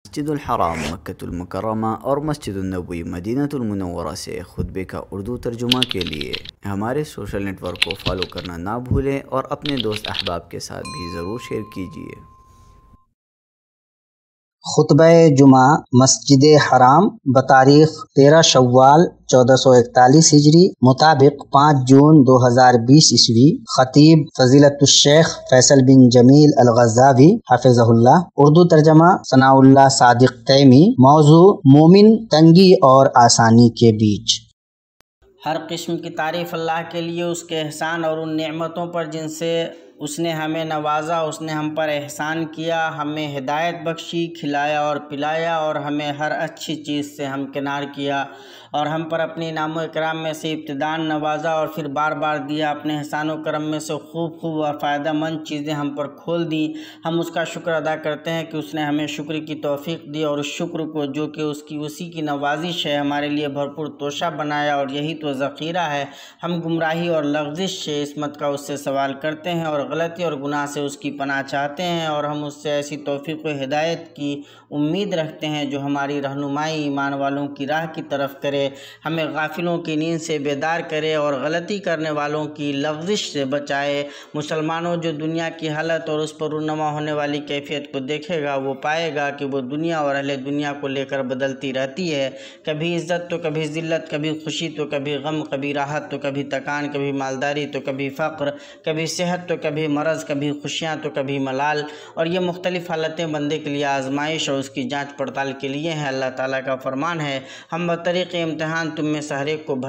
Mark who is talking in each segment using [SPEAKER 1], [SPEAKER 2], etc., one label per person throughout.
[SPEAKER 1] मस्जिदुल हराम मक्कतुल मुकर्रमा और मस्जिदुन नबवी मदीनतुल मुनव्वरा से खुतबे का उर्दू तर्जुमा के लिए हमारे सोशल नेटवर्क को फॉलो करना ना भूलें और अपने दोस्त अहबाब के साथ भी ज़रूर शेयर कीजिए।
[SPEAKER 2] खुतबा जुमा मस्जिद हराम बतारीख 13 शव्वाल 1441 हिजरी मुताबिक 5 जून 2020 ईस्वी। खतीब फजीलतुश्शेख फैसल बिन जमील अल गज़ावी हफिज़हुल्लाह। उर्दू तर्जमा सनाउल्लाह सादिक तैमी। मौजू मोमिन तंगी और आसानी के बीच।
[SPEAKER 3] हर किस्म की तारीफ़ अल्लाह के लिए, उसके एहसान और उन नेमतों पर जिनसे उसने हमें नवाजा। उसने हम पर एहसान किया, हमें हिदायत बख्शी, खिलाया और पिलाया और हमें हर अच्छी चीज़ से हमकिनार किया और हम पर अपनी इनाम इकराम में से इब्तिदान नवाजा और फिर बार बार दिया। अपने एहसान व करम में से खूब और फ़ायदेमंद चीज़ें हम पर खोल दी। हम उसका शुक्र अदा करते हैं कि उसने हमें शुक्र की तौफ़ीक दी और उस शुक्र को जो कि उसी की नवाजिश है हमारे लिए भरपूर तोशा बनाया और यही तो ज़ख़ीरा है। हम गुमराही और लग़ज़िश से इस्मत का उससे सवाल करते हैं और गलती और गुनाह से उसकी पनाह चाहते हैं और हम उससे ऐसी तौफ़ीक़ व हिदायत की उम्मीद रखते हैं जो हमारी रहनुमाई ईमान वालों की राह की तरफ करे, हमें गाफिलों की नींद से बेदार करे और गलती करने वालों की लग़ज़िश से बचाए। मुसलमानों, जो दुनिया की हालत और उस पर रूनुमा होने वाली कैफियत को देखेगा वो पाएगा कि वो दुनिया और अहले दुनिया को लेकर बदलती रहती है। कभी इज़्ज़त तो कभी ज़िल्लत, कभी खुशी तो कभी गम, कभी राहत तो कभी तकान, कभी मालदारी तो कभी फ़क्र, कभी सेहत तो कभी मरज़, कभी खुशियाँ तो कभी मलाल। और ये मुख्तलिफ़ हालतें बंदे के लिए आजमाइश और उसकी जांच पड़ताल के लिए हैं। अल्लाह ताला का फरमान है, हम बतरीक़े इम्तिहान तुम में से हर एक को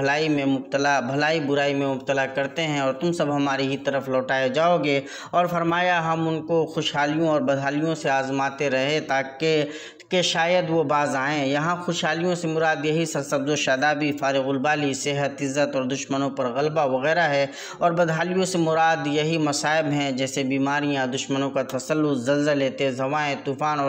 [SPEAKER 3] भलाई बुराई में मुब्तला करते हैं और तुम सब हमारी ही तरफ लौटाए जाओगे। और फरमाया, हम उनको खुशहालियों और बदहालियों से आजमाते रहे ताकि शायद वो बाज आएँ। यहाँ खुशहालियों से मुराद यही सरसब्ज़ व शादाबी, फारिग़ुल बाली, सेहत, इज़्ज़त और दुश्मनों पर गलबा वगैरह है। और बदहालियों से मुराद यही मसाइब हैं जैसे बीमारियाँ, दुश्मनों का तसल्लुत, ज़लज़ले, तेज़ हवाएँ, तूफ़ान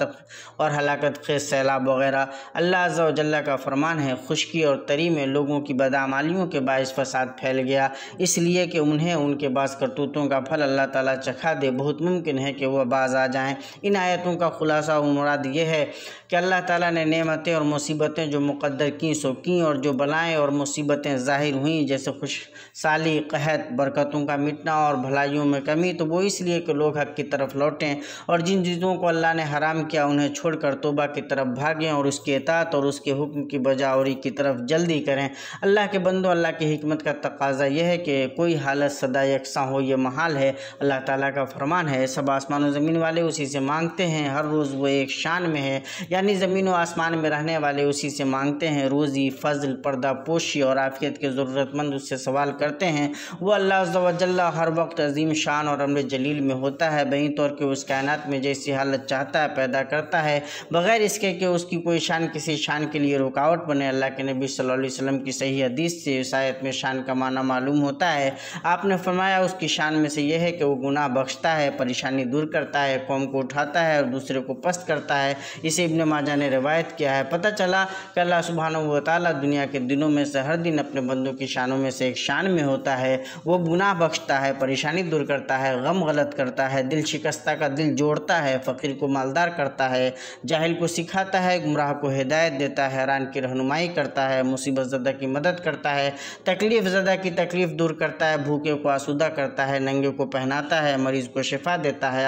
[SPEAKER 3] और हलाकत खेज़ सैलाब वगैरह। अल्लाह अज़्ज़ा व जल्ला का फरमान है, खुश्की और तरी में लोगों की बदआमालियों के बाइस फ़साद फैल गया, इसलिए कि उन्हें उनके बाज़ करतूतों का फल अल्लाह ताला चखा दे। बहुत मुमकिन है कि वह बाज़ आ जाएँ। इन आयतों का खुलासा और मुराद ये है कि अल्लाह ताला ने नेमतें और मुसीबतें जो मुक़द्दर की सो की और जो बलाएँ और मुसीबतें ज़ाहिर हुईं जैसे खुशसाली, कहत, बरकतों का मिटना और भलाइयों में कमी, तो वो इसलिए कि लोग हक़ की तरफ लौटें और जिन चीज़ों को अल्लाह ने हराम किया उन्हें छोड़कर तौबा की तरफ भागें और उसकी इताअत और उसके हुक्म की बजावरी की तरफ जल्दी करें। अल्लाह के बंदो, अल्लाह की हिकमत का तकाज़ा यह है कि कोई हालत सदा यकसां हो, ये महाल है। अल्लाह ताला का फरमान है, सब आसमान और ज़मीन वाले उसी से मांगते हैं, हर रोज़ वो एक शान में है, यानी ज़मीन और आसमान में रहने वाले उसी से मांगते हैं। रोज़ी, फजल, पर्दा पोशी और आफियत के ज़रूरतमंद उससे सवाल करते हैं। वो अल्लाह अज़्ज़ा व जल्ला हर वक्त अज़ीम शान और अम्र जलील में होता है, बहीं तौर के उस कायनात में जैसी हालत चाहता है पैदा करता है, बग़ैर इसके कि उसकी कोई शान किसी शान के लिए रुकावट बने। अल्लाह के नबी सल्लल्लाहु अलैहि वसल्लम की सही हदीस से इस आयत में शान का माना मालूम होता है। आपने फरमाया, उसकी शान में से यह है कि वो गुनाह बख्शता है, परेशानी दूर करता है, कौम को उठाता है और दूसरे को पस्त करता है। इसे इब्न माजा ने रिवायत किया है। पता चला कि अल्लाह सुब्हानहू व तआला दुनिया के दिनों में से हर दिन अपने बंदों की शानों में से एक शान में होता है। वो गुनाह बख्शता है, परेशानी दूर करता है, गम गलत करता है, दिल शिकस्ता का दिल जोड़ता है, फ़कीर को मालदार करता है, जाहिल को सिखाता है, गुमराह को हिदायत देता है, हैरान की रहनुमाई करता है, मुसीबत ज़दा की मदद करता है, तकलीफ़ ज़दा की तकलीफ़ दूर करता है, भूखे को आसूदा करता है, नंगे को पहनाता है, मरीज़ को शिफा देता है,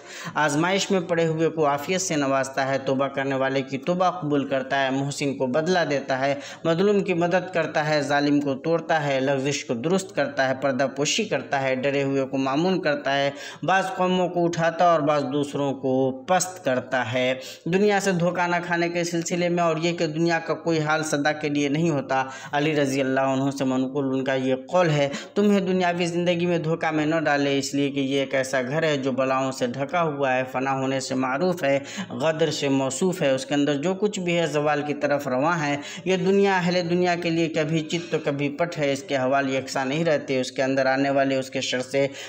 [SPEAKER 3] आजमाइश में पड़े हुए को आफियत से नवाजता है, तौबा करने वाले की तौबा कबूल करता है, मुहसिन को बदला देता है, मज़लूम की मदद करता है, जालिम को तोड़ता है, लग़ज़िश को दुरुस्त करता है, पर्दा पोशी करता है, डरे हुए को मामून करता है, बाज़ कौमों को उठाता और बाज़ दूसरों को पस्त करता है। दुनिया से धोखा न खाने के सिलसिले में और ये कि दुनिया का कोई हाल सदा के लिए नहीं होता। अली रज़ी अल्लाह अन्हु से मनक़ूल उनका ये कौल है, तुम्हें दुनियावी ज़िंदगी में धोखा में न डाले, इसलिए कि ये एक ऐसा घर है जो बलाओं से ढका हुआ है, फ़ना होने से मारूफ़ है, गदर से मौसूफ़ है, उसके अंदर जो कुछ भी है ज़वाल की तरफ रवां है। ये दुनिया अहले दुनिया के लिए कभी चित तो कभी पट है, इसके हवाल यकसा नहीं रहते, उसके अंदर आने वाले उसके शर से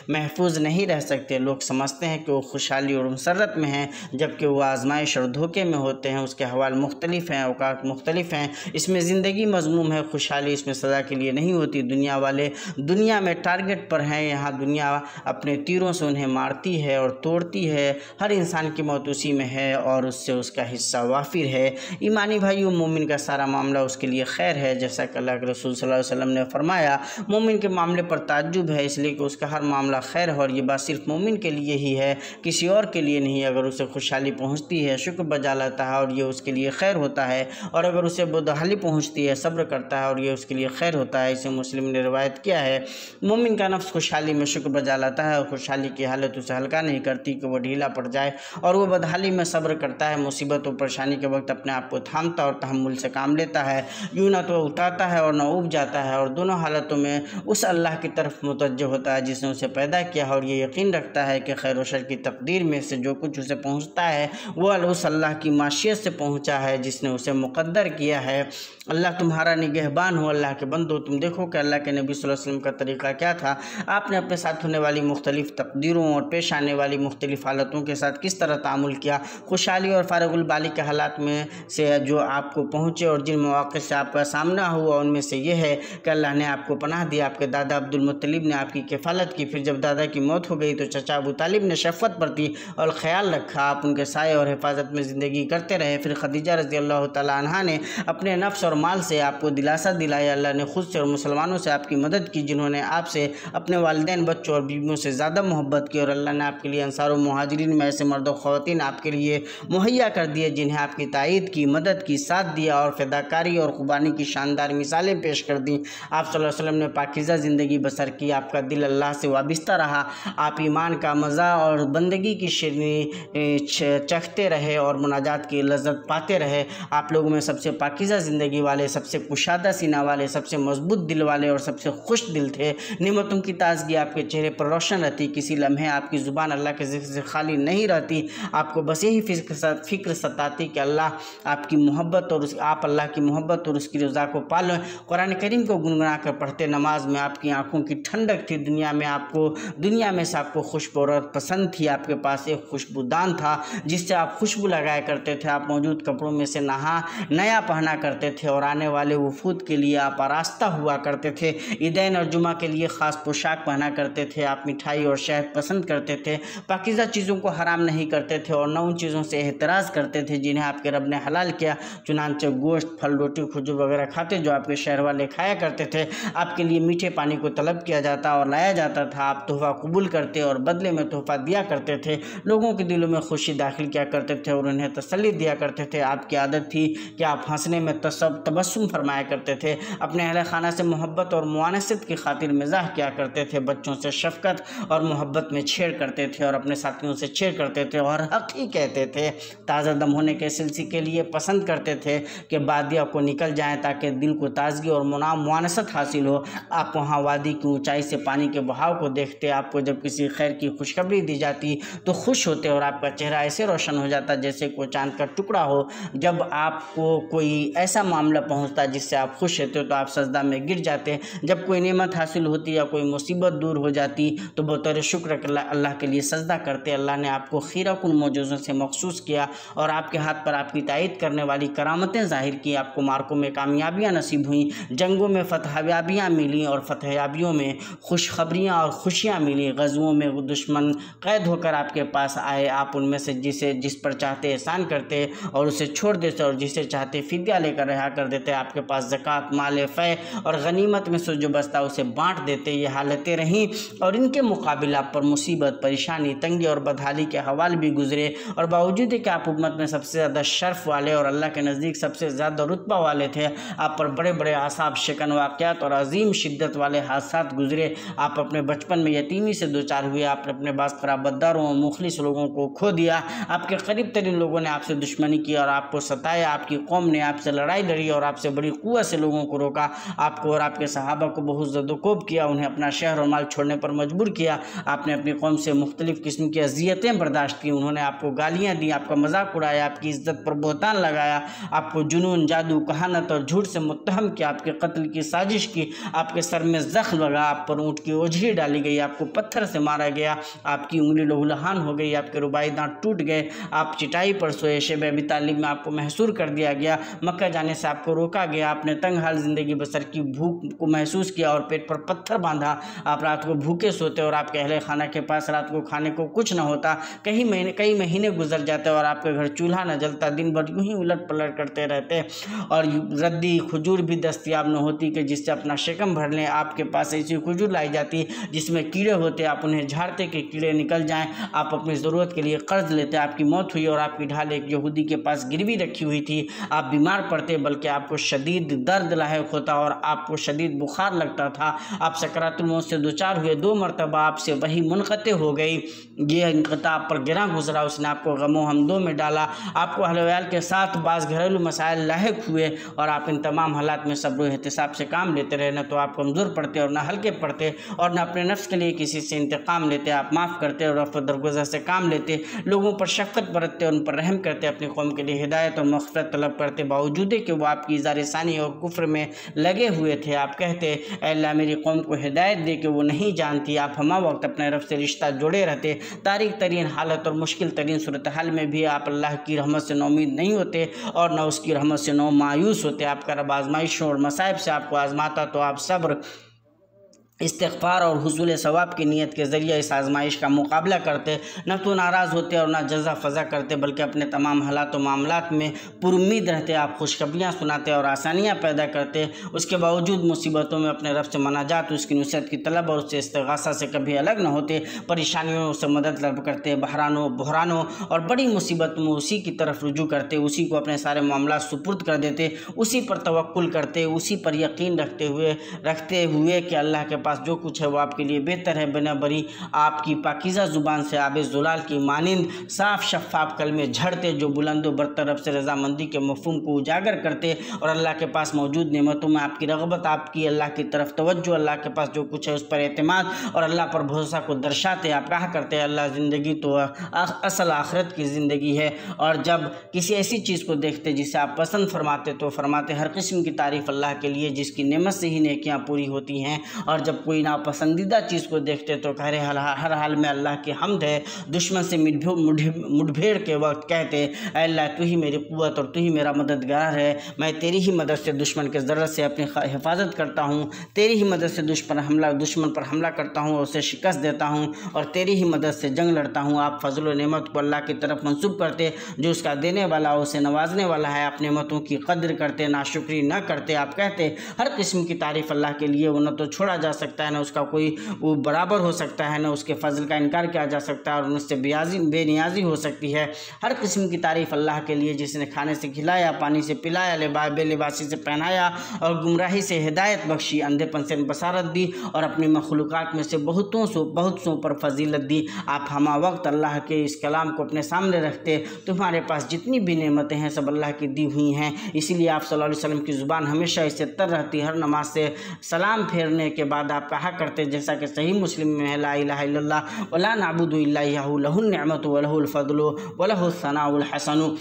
[SPEAKER 3] महफूज नहीं रह सकते। लोग समझते हैं कि वो खुशहाली और मसरत में हैं, जबकि वो आजमाइश और धोखे में होते हैं। उसके हवाल मुख्तलिफ हैं, औकात मुख्तलिफ हैं। इसमें ज़िंदगी मज़मूम है, खुशहाली इसमें सज़ा के लिए नहीं होती। दुनिया वाले दुनिया में टारगेट पर हैं, यहाँ दुनिया अपने तीरों से उन्हें मारती है और तोड़ती है। हर इंसान की मौत उसी में है और उससे उसका हिस्सा वाफिर है। ईमानी भाइयों, मोमिन का सारा मामला उसके लिए खैर है, जैसा कि अल्लाह के रसूल सल्लल्लाहु अलैहि वसल्लम ने फरमाया। मोमिन के मामले पर ताज्जुब है, इसलिए कि उसका हर मामला खैर है और ये बात सिर्फ मोमिन के लिए ही है, किसी और के लिए नहीं। अगर उसे खुशहाली पहुँचती है, शुक्र बजा लाता है और ये उसके लिए खैर होता है, और अगर उसे बदहाली पहुँचती है, सब्र करता है और ये उसके लिए खैर होता है। इसे मुस्लिम ने रिवायत किया है। मोमिन का नफ्स खुशहाली में शुक्र बजा लाता है और खुशहाली की हालत उसे हल्का नहीं करती कि वो ढीला पड़ जाए, और वो बदहाली में सब्र करता है। मुसीबत और परेशानी के वक्त अपने आप को थामता और तहम्मुल से काम लेता है। यूँ ना तो उतारता है और न उब जाता है, और दोनों हालतों में उस अल्लाह की तरफ मुतवज्जह होता है जिसने उसे पैदा किया है, और ये यकीन रखता है कि खैर व शर की तकदीर में से जो कुछ उसे पहुँचता है वो उस अल्लाह की माशियत से पहुँचा है जिसने उसे मुक़द्दर किया है। अल्लाह तुम्हारा निगहबान हो। अल्लाह के बंदो, तुम देखो कि अल्लाह के नबी सल्लल्लाहु अलैहि वसल्लम का तरीक़ा क्या था। आपने अपने साथ होने वाली मुख्तलिफ़ तकदीरों और पेश आने वाली मुख्तलिफ़ हालतों के साथ किस तरह तामुल किया। खुशहाली और फारगुल बाली के हालात में से जो आपको पहुँचे और जिन मौक़े से आपका सामना हुआ, उनमें से ये है कि अल्लाह ने आपको पनाह दी। आपके दादा अब्दुल मुत्तलिब ने आपकी किफ़ालत की। फिर जब दादा की मौत हो गई तो चचा अबू तालिब ने शफ़क़त बरती और ख़याल रखा। आप उनके साए और हिफाजत में ज़िंदगी करते रहे। फिर खदीजा रज़ी अल्लाह तआला अन्हा ने अपने नफ्स और माल से आपको दिलासा दिलाया। अल्लाह ने खुद से और मुसलमानों से आपकी मदद की, जिन्होंने आपसे अपने वालिदैन, बच्चों और बीवियों से ज़्यादा मोहब्बत की, और अल्लाह ने आपके लिए अंसार और मुहाजिरीन में ऐसे मर्द और ख़वातीन आपके लिए मुहैया कर दिए जिन्हें आपकी तायीद की, मदद की, साथ दिया और फ़िदाकारी और क़ुर्बानी की शानदार मिसालें पेश कर दी। आप सल्लल्लाहु अलैहि वसल्लम ने पाकीज़ा ज़िंदगी बसर की। आपका दिल अल्लाह से वाबिस्ता रहा। आप ईमान का मज़ा और बंदगी की शीरनी चखते रहे और मुनाजात की लज़्ज़त पाते रहे। आप लोगों में सबसे पाकीज़ा ज़िंदगी वाले, सबसे कुशादा सीना वाले, सबसे मजबूत दिल वाले और सबसे खुश दिल थे। नेमतों की ताज़गी आपके चेहरे पर रोशन रहती। किसी लम्हे आपकी ज़ुबान अल्लाह के ज़िक्र से खाली नहीं रहती। आपको बस यही फ़िक्र सताती कि अल्लाह आपकी मोहब्बत और आप अल्लाह की मोहब्बत और उसकी रज़ा को पालो। कुरान करीम को गुनगुना कर पढ़ते नमाज में आपकी आँखों की ठंडक थी। दुनिया में से आपको खुशबू और पसंद थी। आपके पास एक खुशबूदान था जिससे आप खुशबू लगाया करते थे। आप मौजूद कपड़ों में से नया पहना करते थे और आने वाले वफूद के लिए आप आरास्ता हुआ करते थे। ईदैन और जुमा के लिए ख़ास पोशाक पहना करते थे। आप मिठाई और शहद पसंद करते थे। पाकीज़ा चीज़ों को हराम नहीं करते थे और न उन चीज़ों से एहतराज़ करते थे जिन्हें आपके रब ने हलाल किया। चुनांचे गोश्त, फल, रोटी, खजूर वगैरह खाते जो आपके शहर वाले खाया करते थे। आपके लिए मीठे पानी को तलब किया जाता और लाया जाता था। आप तोहफ़ा कबूल करते और बदले में तोहफ़ा दिया करते थे। लोगों के दिलों में खुशी दाखिल किया करते थे और उन्हें तसल्ली दिया करते थे। आपकी आदत थी कि आप हंसने में तबस्सुम फरमाया करते थे। अपने अहले खाना से मोहब्बत और मुआनसत की खातिर मिजाह किया करते थे। बच्चों से शफ़क़त और मोहब्बत में छेड़ करते थे और अपने साथियों से छेड़ करते थे और हक़ ही कहते थे। ताज़ा दम होने के सिलसिले के लिए पसंद करते थे कि बादिया को निकल जाएँ ताकि दिल को ताज़गी और मुआनसत हासिल हो। आप वहाँ वादी की ऊंचाई से पानी के बहाव को देखते। आपको जब किसी खैर की खुशखबरी दी जाती तो खुश होते और आपका चेहरा ऐसे रोशन हो जाता जैसे कोई चांद का टुकड़ा हो। जब आपको कोई ऐसा मामला पहुँचता जिससे आप खुश होते तो आप सजदा में गिर जाते। जब कोई नेमत हासिल होती या कोई मुसीबत दूर हो जाती तो बतौर शुक्र अल्लाह के लिए सजदा करते। अल्लाह ने आपको खीराकुन मौजूज़ों से मखसूस किया और आपके हाथ पर आपकी तायीद करने वाली करामतें ज़ाहिर की। आपको मार्कों में कामयाबियाँ नसीब हुई, जंगों में फतहयाबियाँ मिली और फतहयाबियों में खुशखबरियाँ और खुशियाँ मिली। गज़वों में दुश्मन कैद होकर आपके पास आए। आप उनमें से जिस पर चाहते एहसान करते और उसे छोड़ देते और जिसे चाहते फिद्या लेकर रिहा कर देते। आपके पास ज़कात, माल फ़ै और गनीमत में से जो बचता उसे बांट देते। ये हालतें रहीं और इनके मुकाबले आप पर मुसीबत, परेशानी, तंगी और बदहाली के हवाल भी गुजरे। और बावजूद कि आप उम्मत में सबसे ज़्यादा शर्फ वाले और अल्लाह के नज़दीक सबसे ज़्यादा रुतबा वाले थे, आप पर बड़े बड़े आसाब शिकन वाक़यात और अजीम शिद्दत वाले हादसात गुजरे। आप अपने बचपन में यतीमी से दो चार हुए। आपने अपने बास खराबदारों और मुखलिस लोगों को खो दिया। आपके करीब तरीन लोगों ने आपसे दुश्मनी की और आपको सताया। आपकी कौम ने आपसे लड़ाई लड़ी और आपसे बड़ी कुव्वत से लोगों को रोका। आपको और आपके सहाबा को बहुत ज़दोकोब किया, उन्हें अपना शहर और माल छोड़ने पर मजबूर किया। आपने अपनी कौम से मुख्तलिफ़ किस्म की अजियतें बर्दाश्त की। उन्होंने आपको गालियाँ दी, आपका मजाक उड़ाया, आपकी इज़्ज़त पर बोहतान लगाया, आपको जुनून, जादू, कहानत और झूठ से मुत्तहम किया, आपके कत्ल की साजिश की, आपके सर में ज़ख्म लगा, आप पर ऊँट की ओझली डाली गई, आपको पत्थर से मारा गया, आपकी उंगली लहूलुहान हो गई, आपके रुबाई दांत टूट गए, आप चिटाई पर सोए, शेब अबी तालिब में आपको महसूर कर दिया गया, मक्का जाने से आपको रोका गया, आपने तंग हाल ज़िंदगी बसर की, भूख को महसूस किया और पेट पर पत्थर बांधा, आप रात को भूखे सोते और आपके अहले खाना के पास रात को खाने को कुछ न होता, कई महीने गुजर जाते और आपके घर चूल्हा न जलता, दिन भर यूँ ही उलट पलट करते रहते और रद्दी खजूर भी दस्तयाब न होती कि जिससे अपना शिकम भर लें। आपके पास ऐसी खजूर लाई जाती जिसमें कीड़े होते, आप उन्हें झाड़ते कि कीड़े निकल जाएं, आप अपनी ज़रूरत के लिए कर्ज लेते, आपकी मौत हुई और आपकी ढाल एक यहूदी के पास गिरवी रखी हुई थी, आप बीमार पड़ते बल्कि आपको शदीद दर्द लाहिक होता और आपको शदीद बुखार लगता था, आप सकरातुल मौत से दुचार हुए, 2 मरतबा आपसे वही मुनक़ते हो गई, ये इनक़ता आप पर गिरा गुजरा, उसने आपको गमो हमदों में डाला, आपको अहल के साथ बाज़ घरेलू मसाइल लाहिक हुए और आप इन तमाम हालात में सब्र व एहतिसाब से काम लेते रहे, न तो आप कमज़ोर पड़ते और न हल्के पड़ते और न अपने नफ्स के लिए किसी से इंतकाम लेते, आप माफ़ करते और रफ़्त दरगुज़र से काम लेते, लोगों पर शफ़क़त बरतते और उन पर रहम करते, अपनी कौम के लिए हिदायत और मग़फ़िरत तलब करते, बावजूद कि वो आपकी इज़ार-ए-सानी और कुफ्र में लगे हुए थे। आप कहते अल्लाह मेरी कौम को हिदायत दे कि वो नहीं जानती, आप हमा वक्त अपने रब से रिश्ता जोड़े रहते, तारीख तरीन हालत और मुश्किल तरीन सूरत हाल में भी आप अल्लाह की रहमत से नौमीद नहीं होते और न उसकी रहमत से नौ मायूस होते। आपका रब आज़माइशों और मसाइब से आपको आज़माता तो आप सब्र, इस्तिग़फ़ार और हुसूल सवाब की नीयत के ज़रिए इस आज़माइश का मुकाबला करते, न तो नाराज़ होते और न जज़ा फ़ज़ा करते बल्कि अपने तमाम हालात व मामलात में पुरुम्मीद रहते, आप खुशखबरियाँ सुनाते और आसानियाँ पैदा करते, उसके बावजूद मुसीबतों में अपने रब से मनाजात, उसकी नुसरत की तलब और उससे इस्तिग़ासा से कभी अलग न होते, परेशानियों से मदद तलब करते, बहरानों और बड़ी मुसीबतों में उसी की तरफ रुजू करते, उसी को अपने सारे मामलात सुपुर्द कर देते, उसी पर तवक्कुल करते, उसी पर यकीन रखते हुए कि अल्लाह के जो कुछ है वो आपके लिए बेहतर है, बिना बरी आपकी पाकीज़ा ज़ुबान से आबे ज़ुलाल की मानिंद साफ़ शफ़ाफ़ कलमे झड़ते, जो बुलंद व बरतर रब से रज़ामंदी के मफ़हूम को उजागर करते और अल्लाह के पास मौजूद नेमतों में आपकी रग़बत, आपकी अल्लाह की तरफ तवज्जो, अल्लाह के पास जो कुछ है उस पर एतमाद और अल्लाह पर भरोसा को दर्शाते। आप कहा करते हैं अल्लाह ज़िंदगी तो असल आखिरत की ज़िंदगी है, और जब किसी ऐसी चीज़ को देखते जिसे आप पसंद फरमाते तो फरमाते हर किस्म की तारीफ़ अल्लाह के लिए जिसकी नेमत से ही नेकियां पूरी होती हैं, और जब कोई नापसंदीदा चीज़ को देखते तो कह रहे हर हाल में अल्लाह की हम्द है। दुश्मन से मुठभेड़ के वक्त कहते अल्लाह तू ही मेरी क़ुव्वत और तू ही मेरा मददगार है, मैं तेरी ही मदद से दुश्मन के ज़रर से अपनी हिफाजत करता हूँ, तेरी ही मदद से दुश्मन पर हमला करता हूँ और उसे शिकस्त देता हूँ, और तेरी ही मदद से जंग लड़ता हूँ। आप फजल व नेमत को अल्लाह की तरफ मंसूब करते, जो उसका देने वाला उसे नवाजने वाला है, आप नेमतों की कद्र करते, नाशुक्री न करते। आप कहते हर किस्म की तारीफ़ अल्लाह के लिए, वो न तो छोड़ा जा सकता है, न उसका कोई वो बराबर हो सकता है, न उसके फजल का इनकार किया जा सकता है और उससे बेनियाजी हो सकती है। हर किस्म की तारीफ़ अल्लाह के लिए जिसने खाने से खिलाया, पानी से पिलाया, बेलिबासी से पहनाया और गुमराही से हिदायत बख्शी, अंधेपन से बसारत दी और अपनी मखलूक़ात में से बहुतों पर फजीलत दी। आप हमा वक्त अल्लाह के इस कलाम को अपने सामने रखते, तुम्हारे पास जितनी भी नेमतें हैं सब अल्लाह की दी हुई हैं, इसीलिए आप सल्लल्लाहु अलैहि वसल्लम की ज़ुबान हमेशा इससे तर रहती। हर नमाज से सलाम फेरने के बाद आप कहा करते, जैसा कि सही मुस्लिम में है, ला इलाहा इल्लल्लाह वला नाबुदु इल्ला इय्याहु लहुन निअमतु व लहुल फज़लु व लहुस सनाउल हसनु।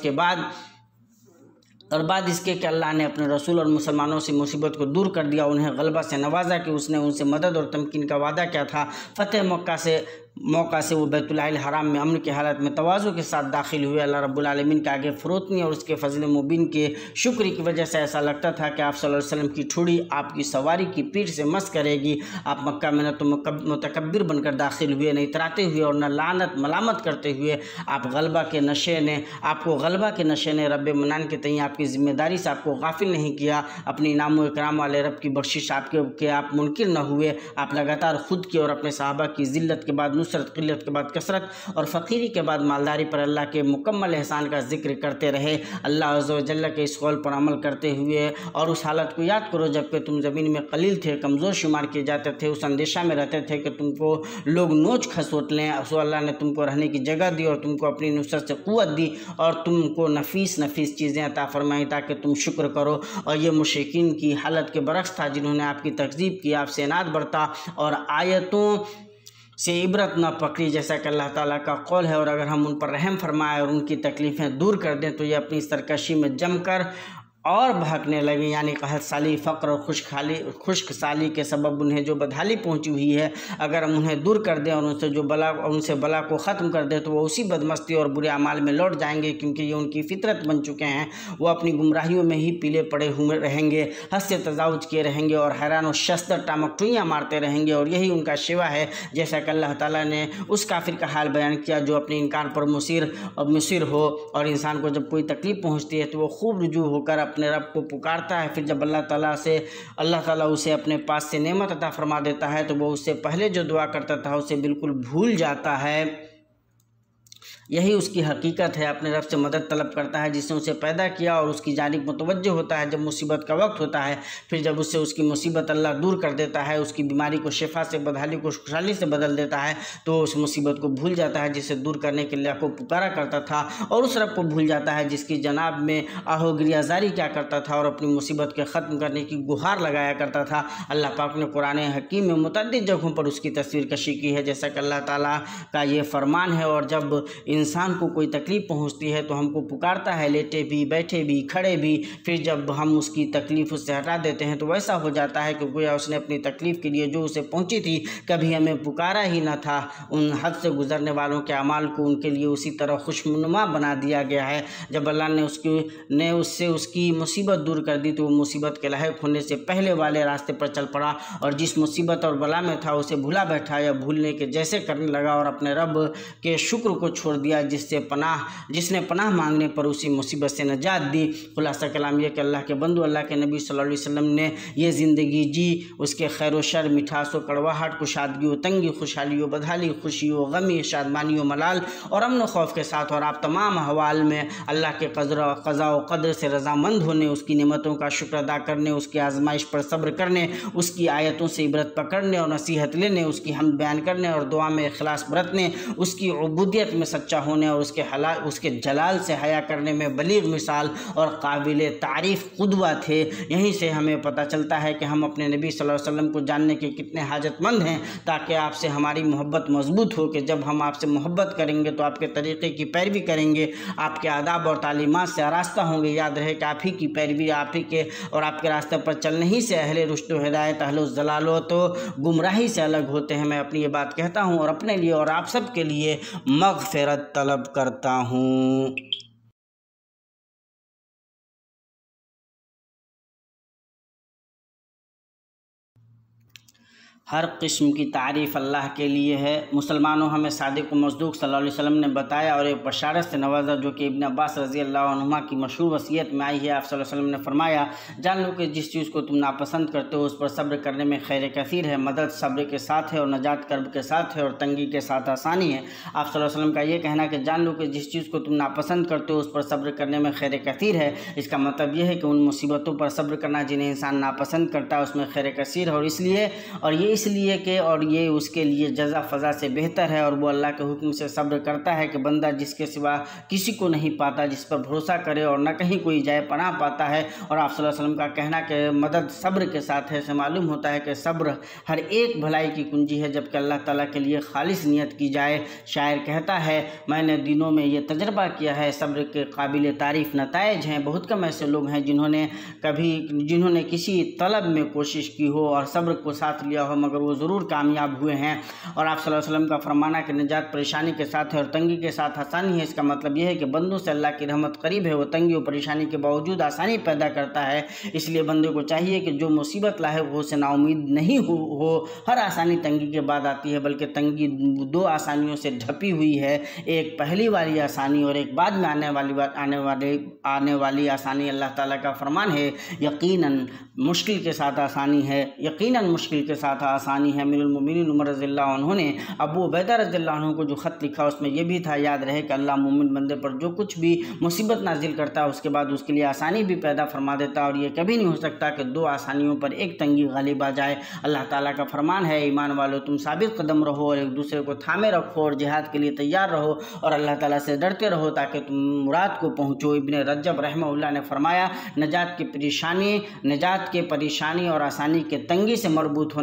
[SPEAKER 3] और बाद इसके कि अल्लाह ने अपने रसूल और मुसलमानों से मुसीबत को दूर कर दिया, उन्हें गलबा से नवाजा कि उसने उनसे मदद और तमकीन का वादा किया था। फ़तेह मक्का से वो बैतुल्लाहिल हराम में अमन की हालत में तवाज़ु के साथ दाखिल हुए। अल्लाह रब्बुल आलमीन के आगे फ़रोतनी और उसके फजल मुबीन के शुक्र की वजह से ऐसा लगता था कि आप सल्लल्लाहु अलैहि वसल्लम की ठुड़ी आपकी सवारी की पीठ से मस करेगी। आप मक्का में न तो मुतकब्बिर बनकर दाखिल हुए, न इतराते हुए और न लानत मलामत करते हुए। आपको गलबा के नशे ने रब मनान के तई आपकी ज़िम्मेदारी से आपको गाफिल नहीं किया। अपनी इनाम व इकराम वाले रब की बख्शिश आपके आप मुनकिर न हुए। आप लगातार खुद की और अपने सहाबा की ज़िल्लत के बाद नुसरत, क़िल्लत के बाद कसरत और फ़कीरी के बाद मालदारी पर अल्लाह के मुकम्मल एहसान का ज़िक्र करते रहे। अल्लाह अज़्ज़ व जल्ल के इस कौल पर अमल करते हुए, और उस हालत को याद करो जबकि तुम ज़मीन में कलील थे, कमज़ोर शुमार किए जाते थे, उस अंदेशा में रहते थे कि तुमको लोग नोच खसोट लें। सो अल्लाह ने तुमको रहने की जगह दी और तुमको अपनी नुसरत से क़ुव्वत दी और तुमको नफीस चीज़ें अता फरमाई ताकि तुम शुक्र करो। और ये मुशरिकीन की हालत के बरक्स था जिन्होंने आपकी तकज़ीब की, आपसे इनाद बरता और आयतों से इबरत न पकड़ी, जैसा कि अल्लाह ताला का कौल है। और अगर हम उन पर रहम फरमाएँ और उनकी तकलीफ़ें दूर कर दें तो ये अपनी सरकशी में जमकर और भड़कने लगे, यानी कहत साली, फ़क्र और खुश्क साली के सबब उन्हें जो बदहाली पहुंची हुई है, अगर हम उन्हें दूर कर दें और उनसे बला को ख़त्म कर दें तो वो उसी बदमस्ती और बुरे अमाल में लौट जाएंगे, क्योंकि ये उनकी फितरत बन चुके हैं। वो अपनी गुमराहियों में ही पीले पड़े हुए रहेंगे, हद से तजावुज किए रहेंगे और हैरान और शस्तर टामकटुइयाँ मारते रहेंगे, और यही उनका शिवा है। जैसा कि अल्लाह ताला ने उस काफिर का हाल बयान किया जो अपने इनकार पर मुसिर हो, और इंसान को जब कोई तकलीफ़ पहुँचती है तो वो खूब रुजू होकर अपने रब को पुकारता है। फिर जब अल्लाह ताला उसे अपने पास से नेमत अता फरमा देता है तो वो उससे पहले जो दुआ करता था उसे बिल्कुल भूल जाता है। यही उसकी हकीकत है। अपने रब से मदद तलब करता है जिसने उसे पैदा किया और उसकी जानिब मुतवज्जह होता है जब मुसीबत का वक्त होता है। फिर जब उससे उसकी मुसीबत अल्लाह दूर कर देता है, उसकी बीमारी को शिफा से, बदहाली को खुशहाली से बदल देता है, तो उस मुसीबत को भूल जाता है जिसे दूर करने के लिए को पुकारा करता था, और उस रब को भूल जाता है जिसकी जनाब में आहो गिरियाजारी क्या करता था और अपनी मुसीबत के ख़त्म करने की गुहार लगाया करता था। अल्लाह पाक ने कुरान हकीम में मुतअद्दिद जगहों पर उसकी तस्वीर कशी की है, जैसा कि अल्लाह ताला का ये फरमान है, और जब इंसान को कोई तकलीफ़ पहुंचती है तो हमको पुकारता है, लेटे भी, बैठे भी, खड़े भी। फिर जब हम उसकी तकलीफ़ उससे हटा देते हैं तो वैसा हो जाता है कि गोया उसने अपनी तकलीफ़ के लिए जो उसे पहुंची थी कभी हमें पुकारा ही न था। उन हद से गुजरने वालों के अमाल को उनके लिए उसी तरह खुशनुमा बना दिया गया है। जब अल्लाह ने उससे उसकी मुसीबत दूर कर दी तो वो मुसीबत के लायक होने से पहले वाले रास्ते पर चल पड़ा, और जिस मुसीबत और बला में था उसे भुला बैठा या भूलने के जैसे करने लगा, और अपने रब के शुक्र को छोड़ दिया जिसने पनाह मांगने पर उसी मुसीबत से नजात दी। खुलासा कलाम यह कि अल्लाह के बंदू, अल्लाह के नबी सल्लल्लाहु अलैहि वसल्लम ने ये ज़िंदगी जी, उसके खैर व शर, मिठास व कड़वाहट, कुशादगी व तंगी, खुशहाली व बदहाली, खुशी व गमी, शादमानी व मलाल और अमन खौफ के साथ, और आप तमाम अहवाल में अल्लाह के क़ज़ा व क़द्र से रज़ामंद होने, उसकी नेमतों का शुक्र अदा करने, उसकी आजमाइश पर सब्र करने, उसकी आयतों से इबरत पकड़ने और नसीहत लेने, उसकी हमद बयान करने और दुआ में इखलास बरतने, उसकी उबूदियत में सच्चा होने और उसके जलाल से हया करने में बलीग मिसाल और काबिल तारीफ़ क़ुदवा थे। यहीं से हमें पता चलता है कि हम अपने नबी सल्लल्लाहु अलैहि वसल्लम को जानने के कितने हाजतमंद हैं, ताकि आपसे हमारी मोहब्बत मजबूत हो कि जब हम आपसे मोहब्बत करेंगे तो आपके तरीक़े की पैरवी करेंगे, आपके आदाब और तालीमात से आरास्ता होंगे। याद रहे कि आप ही की पैरवी, आप ही के और आपके रास्ते पर चलने ही से अहले रुश्द व हिदायत, अहले ज़लालो तो गुमराही से अलग होते हैं। मैं अपनी ये बात कहता हूँ और अपने लिए और आप सब के लिए मग़फ़िरत तलब करता हूँ। हर किस्म की तारीफ़ अल्लाह के लिए है। मुसलमानों, हमें सादिक़ मसदूक़ सल्लल्लाहु अलैहि वसल्लम ने बताया और एक बशारत से नवाजा जो कि इब्न अब्बास रज़ी अल्लाह अन्हुमा की मशहूर वसीयत में आई है। आप सल्लल्लाहु अलैहि वसल्लम ने फरमाया, जान लो कि जिस चीज़ को तुम नापसंद करते हो उस पर सब्र करने में खैर कसीर है। मदद सब्र के साथ है और नजात कर्ब के साथ है और तंगी के साथ आसानी है। आप सल्लल्लाहु अलैहि वसल्लम का ये कहना कि जान लो कि जिस चीज़ को तुम नापसंद करते हो उस पर सब्र करने में खैर कसीर है, इसका मतलब यह है कि उन मुसीबतों पर सब्र करना जिन्हें इंसान नापसंद करता है उसमें खैर कसीर है, और ये इसलिए कि और ये उसके लिए जज़ा फ़ज़ा से बेहतर है। और वो अल्लाह के हुक्म से सब्र करता है कि बंदा जिसके सिवा किसी को नहीं पाता, जिस पर भरोसा करे और न कहीं कोई जाए पनाह पाता है। और आप सल्लल्लाहु अलैहि वसल्लम का कहना कि मदद सब्र के साथ है, से मालूम होता है कि सब्र हर एक भलाई की कुंजी है, जबकि अल्लाह ताला के लिए खालिस नियत की जाए। शायर कहता है, मैंने दिनों में ये तजर्बा किया है, सब्र के काबिल तारीफ़ नताइज हैं। बहुत कम ऐसे लोग हैं जिन्होंने किसी तलब में कोशिश की हो और सब्र को साथ लिया हो, मगर वो ज़रूर कामयाब हुए हैं। और आप सल्लल्लाहु अलैहि वसल्लम का फरमाना कि निजात परेशानी के साथ है और तंगी के साथ आसानी है, इसका मतलब यह है कि बंदों से अल्लाह की रहमत करीब है, वो तंगी और परेशानी के बावजूद आसानी पैदा करता है। इसलिए बंदे को चाहिए कि जो मुसीबत लाहे वो से नाउमीद नहीं हो। हर आसानी तंगी के बाद आती है, बल्कि तंगी दो आसानियों से ढपी हुई है, एक पहली वाली आसानी और एक बाद में आने वाली आसानी। अल्लाह ताला का फरमान है, यकीनन मुश्किल के साथ आसानी है, यकीनन मुश्किल के साथ आसानी है। अमीरुल मोमिनीन उमर रज़ियल्लाहु अन्हु ने अबू उबैदा रज़ियल्लाहु अन्हु को जो ख़त लिखा उसमें यह भी था, याद रहे कि अल्लाह मोमिन बंदे पर जो कुछ भी मुसीबत नाजिल करता है उसके बाद उसके लिए आसानी भी पैदा फरमा देता है, और ये कभी नहीं हो सकता कि दो आसानियों पर एक तंगी गालिब आ जाए। अल्लाह ताला का फरमान है, ईमान वालों तुम साबित कदम रहो और एक दूसरे को थामे रखो और जिहाद के लिए तैयार रहो और अल्लाह ताला से डरते रहो ताकि तुम मुराद को पहुँचो। इब्न रजब रहमहुल्लाह ने फरमाया, निजात के परेशानी और आसानी के तंगी से मरबूत होने के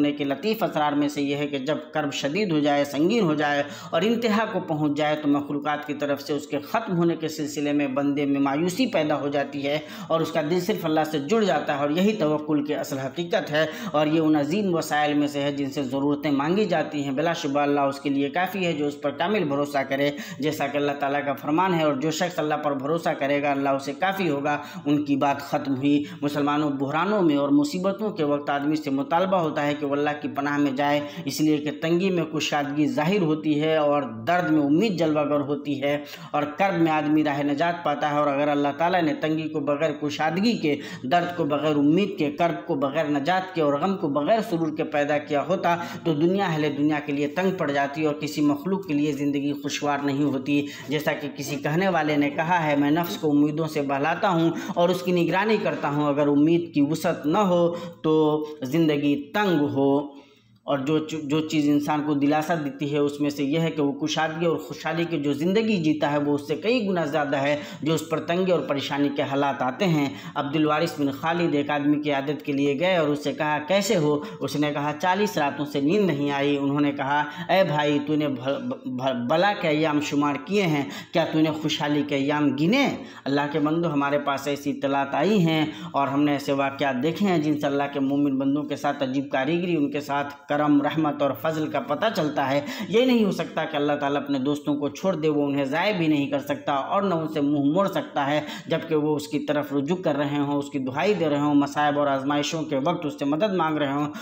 [SPEAKER 3] लतीफ़ असरार में से यह है कि जब कर्ब शदीद हो जाए, संगीन हो जाए और इंतहा को पहुँच जाए तो मखलूक़ात की तरफ से उसके ख़त्म होने के सिलसिले में बंदे में मायूसी पैदा हो जाती है और उसका दिल सिर्फ अल्लाह से जुड़ जाता है। और यही तवक्कुल की असल हकीकत है और ये उन अजीम वसाइल में से है जिनसे ज़रूरतें मांगी जाती हैं। बिलाशुबा अल्लाह उसके लिए काफ़ी है जो उस पर कामिल भरोसा करे, जैसा कि अल्लाह ताला का फरमान है, और जो शख्स अल्लाह पर भरोसा करेगा अल्लाह उसे काफ़ी होगा। उनकी बात ख़त्म हुई। मुसलमानों, बहरानों में और मुसीबतों के वक्त आदमी से मुतालबा होता है कि वह अल्लाह की पनाह में जाए, इसलिए कि तंगी में कुशादगी ज़ाहिर होती है और दर्द में उम्मीद जलवागर होती है और कर्ब में आदमी राह नजात पाता है। और अगर अल्लाह ताला ने तंगी को बगैर कुशादगी के, दर्द को बगैर उम्मीद के, कर्ब को बगैर नजात के और गम को बगैर सुरूर के पैदा किया होता तो दुनिया अहले दुनिया के लिए तंग पड़ जाती और किसी मखलूक के लिए ज़िंदगी खुशवार नहीं होती। जैसा कि किसी कहने वाले ने कहा है, मैं नफ्स को उम्मीदों से बहलाता हूँ और उसकी निगरानी करता हूँ, अगर उम्मीद की वुसअत न हो तो ज़िंदगी तंग हो। और जो चीज़ इंसान को दिलासा देती है उसमें से यह है कि वो कुशादगी और खुशहाली की जो ज़िंदगी जीता है वो उससे कई गुना ज़्यादा है जो उस पर तंगी और परेशानी के हालात आते हैं। अब्दुल वारिस बिन खालिद एक आदमी की आदत के लिए गए और उससे कहा, कैसे हो? उसने कहा, 40 रातों से नींद नहीं आई। उन्होंने कहा, ए भाई, तूने बला के अयाम शुमार किए हैं, क्या तूने खुशहाली के अयाम गिने? अल्लाह के बंदो, हमारे पास ऐसी इत्तलात आई हैं और हमने ऐसे वाक़यात देखे हैं जिनसे अल्लाह के मोमिन बंदों के साथ अजीब कारीगरी, उनके साथ करम, रहमत और फजल का पता चलता है। ये नहीं हो सकता कि अल्लाह ताला अपने दोस्तों को छोड़ दे, वो उन्हें ज़ाय भी नहीं कर सकता और न उनसे मुंह मोड़ सकता है जबकि वो उसकी तरफ रुजू कर रहे हों, उसकी दुहाई दे रहे हों, मसाइब और आजमाइशों के वक्त उससे मदद मांग रहे हों।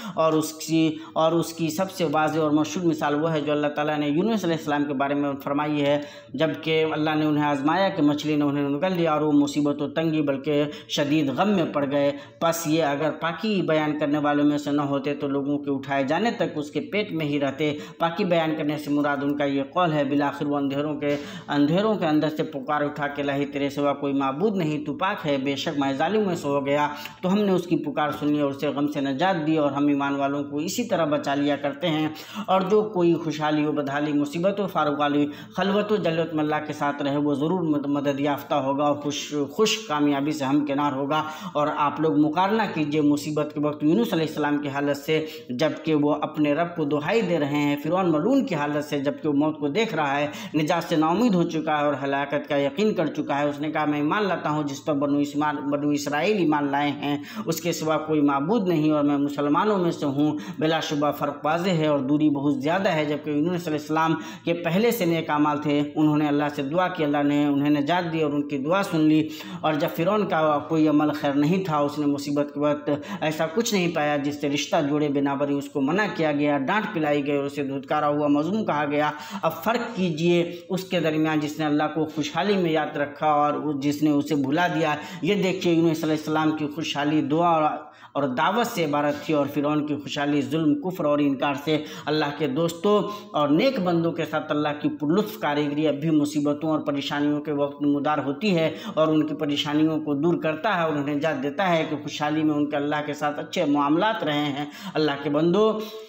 [SPEAKER 3] और उसकी सबसे वाज़ेह और मशहूर मिसाल वो है जो अल्लाह ताला ने यूनुस अलैहिस्सलाम के बारे में फरमाई है, जबकि अल्लाह ने उन्हें आजमाया कि मछली ने उन्हें निगल लिया और वो मुसीबत व तंगी बल्कि शदीद गम में पड़ गए। बस ये अगर पाकी बयान करने वालों में से न होते तो लोगों के उठाए जाने तक उसके पेट में ही रहते। पाकी बयान करने से मुराद उनका ये कौल है, बिलाखिर वो अंधेरों के अंदर से पुकार उठा के लाही, तेरे सिवा कोई माबूद नहीं, तू पाक है, बेशक मैं जालिम में से हो गया। तो हमने उसकी पुकार सुनी और उसे गम से नजात दी और हम ईमान वालों को इसी तरह बचा लिया करते हैं। और जो कोई खुशहाली व बदहाली, मुसीबत व फारुगाली, खलवत व जल्लत में अल्लाह के साथ रहे वो ज़रूर मदद याफ्ता होगा और खुश कामयाबी से हमकिनार होगा। और आप लोग मुकारना कीजिए मुसीबत के वक्त यूनुस अलैहिस्सलाम की हालत से जबकि वो अपने रब को दुहाई दे रहे हैं, फिरौन मलून की हालत से जबकि वो मौत को देख रहा है, निजात से नाउमीद हो चुका है और हलाकत का यकीन कर चुका है। उसने कहा, मैं ईमान लाता हूँ जिस पर बनु इसराइल ईमान लाए हैं, उसके सिवा कोई माबूद नहीं और मैं मुसलमानों में से हूँ। बिलाशुबा फ़र्क वाज़ेह है और दूरी बहुत ज़्यादा है। जबकि यूनुस अलैहिस्सलाम के पहले से नेक अमाल थे, उन्होंने अल्लाह से दुआ की, अल्लाह ने उन्हें निजात दी और उनकी दुआ सुन ली। और जब फिरौन का कोई अमल खैर नहीं था, उसने मुसीबत के वक्त ऐसा कुछ नहीं पाया जिससे रिश्ता जोड़े बिना बरी उसको मना किया गया, डांट पिलाई गई और उसे धुतकारा हुआ मज़लूम कहा गया। अब फ़र्क कीजिए उसके दरमियान जिसने अल्लाह को खुशहाली में याद रखा और जिसने उसे भुला दिया। ये देखिए, यूनुस अलैहिस्सलाम की खुशहाली दुआ और दावत से इबारत थी और फिरौन की खुशहाली जुल्म, कुफ्र और इनकार से। अल्लाह के दोस्तों और नेक बंदों के साथ अल्लाह की पुरलुत्फ़ कारीगरी अब भी मुसीबतों और परेशानियों के वक्त नमूदार होती है और उनकी परेशानियों को दूर करता है और उन्हें निजात देता है कि खुशहाली में उनके अल्लाह के साथ अच्छे मामलात रहे हैं। अल्लाह के बंदो,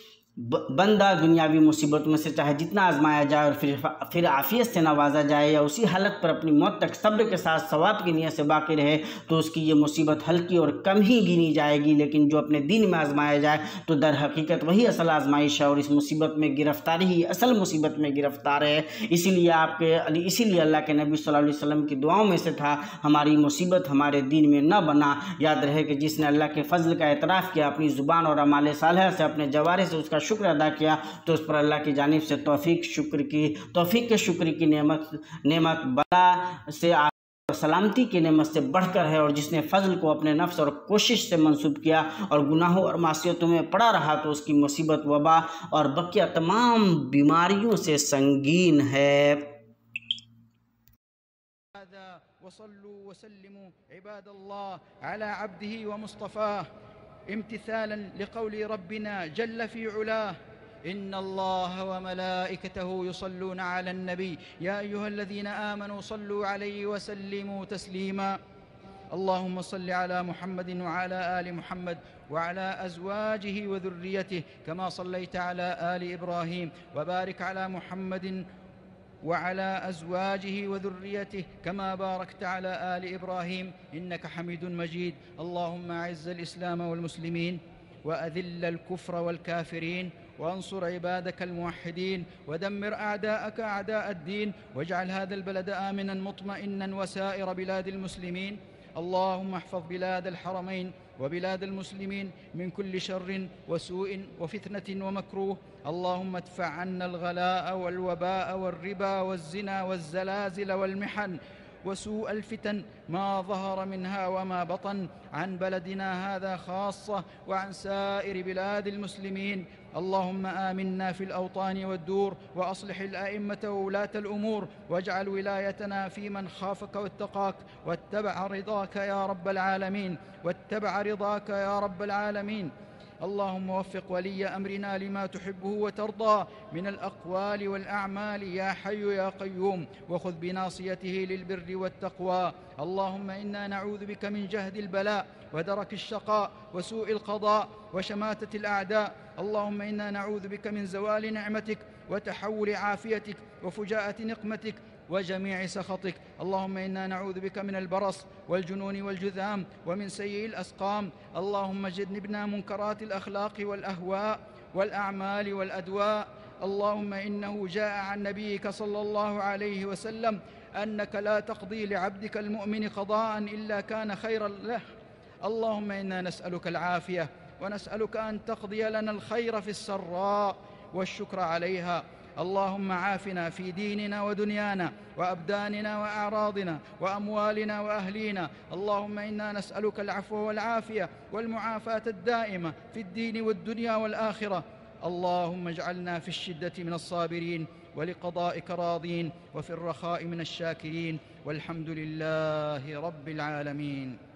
[SPEAKER 3] बंदा दुनियावी मुसीबतों में से चाहे जितना आजमाया जाए और फिर आफियत से नवाजा जाए या उसी हालत पर अपनी मौत तक सब्र के साथ सवाब की नीयत से बाकी रहे तो उसकी ये मुसीबत हल्की और कम ही गिनी जाएगी। लेकिन जो अपने दीन में आजमाया जाए तो दर हकीकत वही असल आजमाइश है और इस मुसीबत में गिरफ्तारी ही असल मुसीबत में गिरफ्तार है। इसीलिए अल्लाह के नबी सल्लल्लाहु अलैहि वसल्लम की दुआओं में से था, हमारी मुसीबत हमारे दीन में न बना। याद रहे कि जिसने अल्लाह के फजल का एतराफ़ किया, अपनी ज़ुबान और अमाल सालह से, अपने जवारे से उसका शुक्र अदा किया तो उस पर अल्लाह की जानिब से तौफीक के शुक्र की नेमत बला से सलामती की नेमत से बढ़कर है। और जिसने फजल को अपने नफ्स और कोशिश से मंसूब किया और गुनाहों और मासियतों में पड़ा रहा तो उसकी मुसीबत वबा और बकिया तमाम बीमारियों से संगीन है।
[SPEAKER 4] वसल्लु वसल्लिमु इबादल्लाह अला अब्दिही व मुस्तफ़ा इम्तिसालन लिक़ौली रब्बिना जल्ल फ़ी उलाह इन्नल्लाह व मलाइकतहु युसल्लूना अलन नबी या अय्युहल्लज़ीना आमनू सल्लू अलैहि व सल्लिमू तस्लीमा। अल्लाहुम्मा सल्लि अला मुहम्मदिन व अला आलि मुहम्मद व अला अज़वाजिही व ज़ुर्रियतिही कमा सल्लैता अला आलि इब्राहीम व बारिक अला मुहम्मदिन वअला अज़वाजिही व ज़ुर्रियतिही कमा बारकता अला आलि इब्राहीम इन्नका हमीदुन मजीद। अल्लाहुम्मा अइज़्ज़िल इस्लाम वल मुस्लिमीन وأذل الكفر والكافرين، وانصر عبادك الموحدين، ودمر أعداءك أعداء الدين، واجعل هذا البلد آمنا مطمئنا وسائر بلاد المسلمين. اللهم احفظ بلاد الحرمين وبلاد المسلمين من كل شر وسوء وفتنة ومكروه. اللهم ادفع عنا الغلاء والوباء والربا والزنا والزلازل والمحن وسوء الفتن ما ظهر منها وما بطن عن بلدنا هذا خاصة وعن سائر بلاد المسلمين. اللهم آمنا في الأوطان والدور، وأصلح الأئمة وولاة الأمور، واجعل ولايتنا في من خافك واتقاك واتبع رضاك يا رب العالمين، واتبع رضاك يا رب العالمين. اللهم وفق ولي أمرنا لما تحبه وترضى من الأقوال والأعمال يا حي يا قيوم، وخذ بناصيته للبر والتقوى. اللهم إنا نعوذ بك من جهد البلاء ودرك الشقاء وسوء القضاء وشماتة الأعداء. اللهم إنا نعوذ بك من زوال نعمتك وتحول عافيتك وفجاءة نقمتك وجميع سخطك. اللهم إنا نعوذ بك من البرص والجنون والجذام ومن سيء الأسقام. اللهم جنبنا منكرات الأخلاق والأهواء والأعمال والأدواء. اللهم إنه جاء عن نبيك صلى الله عليه وسلم أنك لا تقضي لعبدك المؤمن قضاء إلا كان خيرا له. اللهم إنا نسألك العافية، ونسألك أن تقضي لنا الخير في السراء والشكر عليها. اللهم عافنا في ديننا ودنيانا وأبداننا وأعراضنا وأموالنا وأهلينا. اللهم إنا نسألك العفو والعافية والمعافاة الدائمة في الدين والدنيا والآخرة. اللهم اجعلنا في الشدة من الصابرين، ولقضائك راضين، وفي الرخاء من الشاكرين، والحمد لله رب العالمين.